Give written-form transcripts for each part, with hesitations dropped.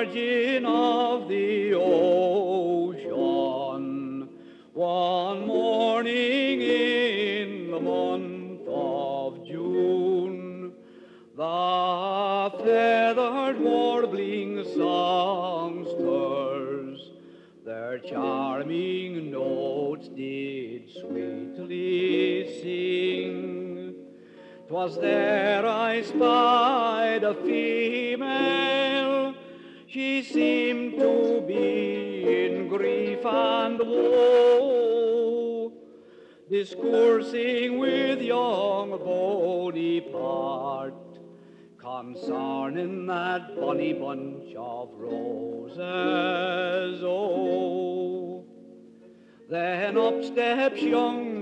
margin of the ocean, one morning in the month of June, the feathered warbling songsters their charming notes did sweetly sing. 'Twas there I spied a female, she seemed to be in grief and woe, discoursing with young Bonaparte concerning that bonny bunch of roses, oh. Then up steps young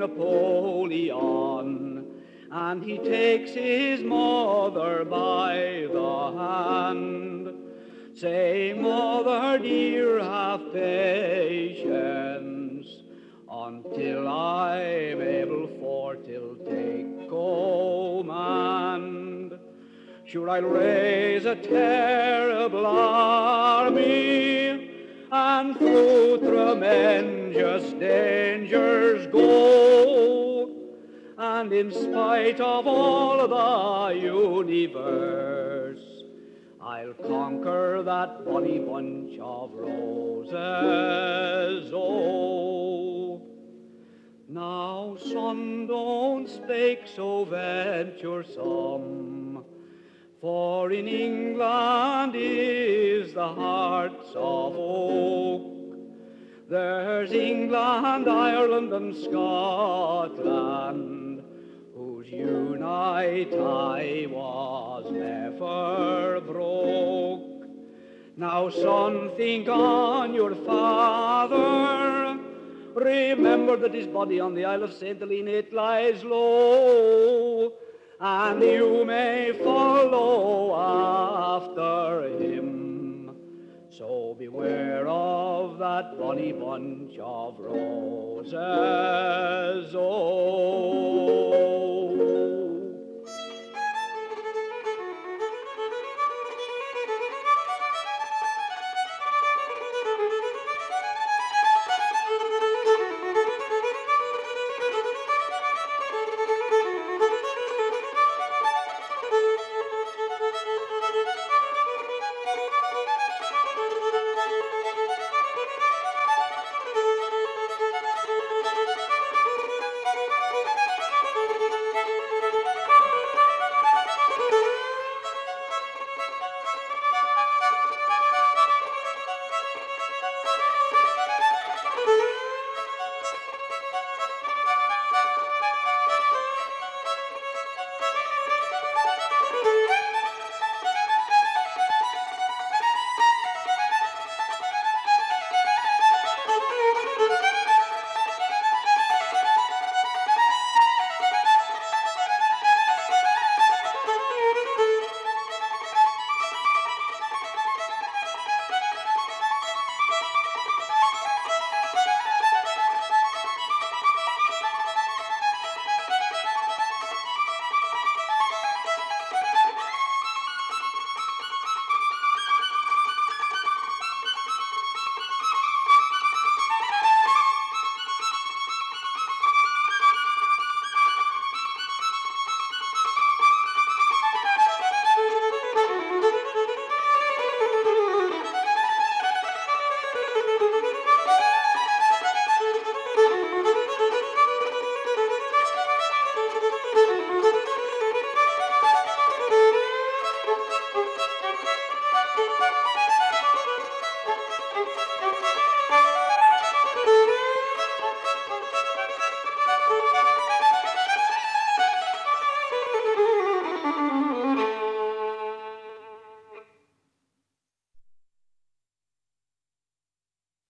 Napoleon, and he takes his mother by the hand, saying, "Mother dear, have patience, until I'm able for to take command. Sure, I'll raise a terrible army, and through tremendous dangers go, and in spite of all the universe, I'll conquer that bonny bunch of roses, oh." Now, son, don't spake so venturesome, for in England is the hearts of oak. There's England, Ireland, and Scotland, whose unite I was never broke. Now, son, think on your father. Remember that his body on the Isle of St. Helena it lies low, and you may follow after him. So beware of that bonny bunch of roses.